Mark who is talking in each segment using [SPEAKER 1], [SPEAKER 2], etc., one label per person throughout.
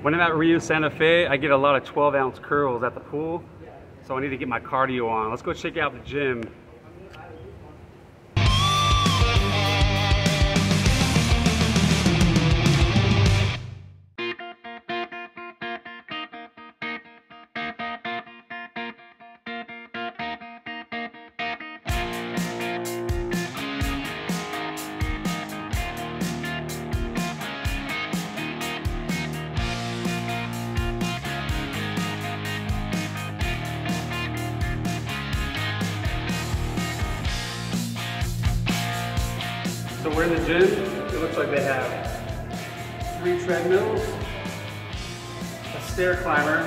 [SPEAKER 1] When I'm at Rio Santa Fe, I get a lot of 12-ounce curls at the pool, so I need to get my cardio on. Let's go check out the gym. So we're in the gym. It looks like they have 3 treadmills, a stair climber,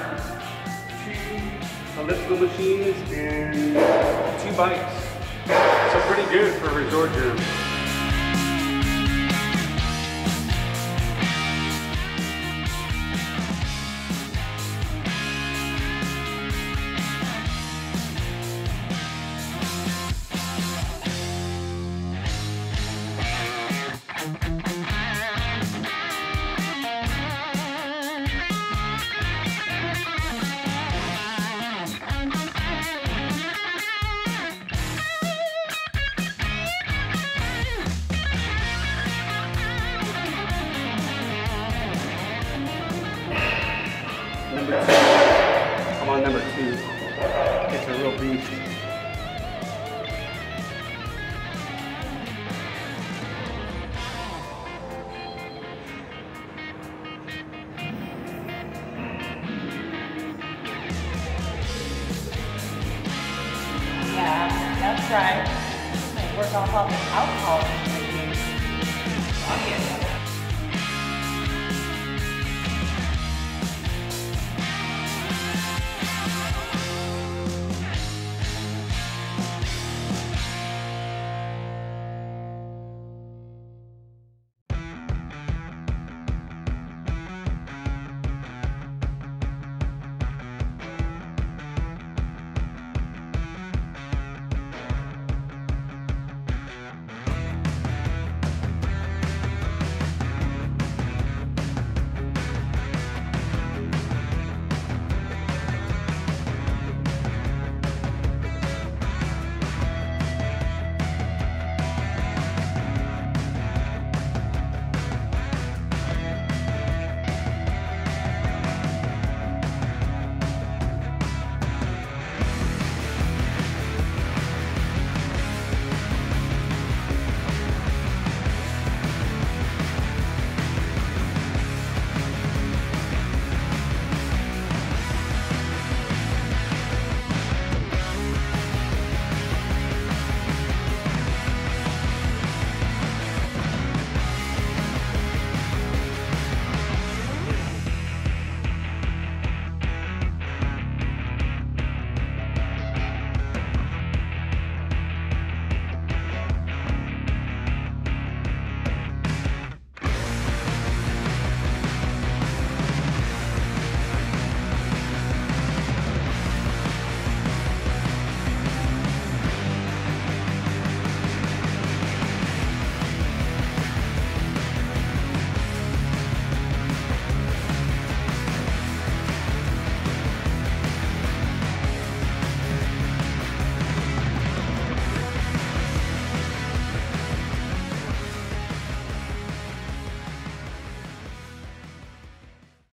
[SPEAKER 1] 2 elliptical machines, and 2 bikes. So pretty good for a resort gym. Number 2. I'm on number 2. It's a real beast.
[SPEAKER 2] Yeah, that's right. Work off all the alcohol.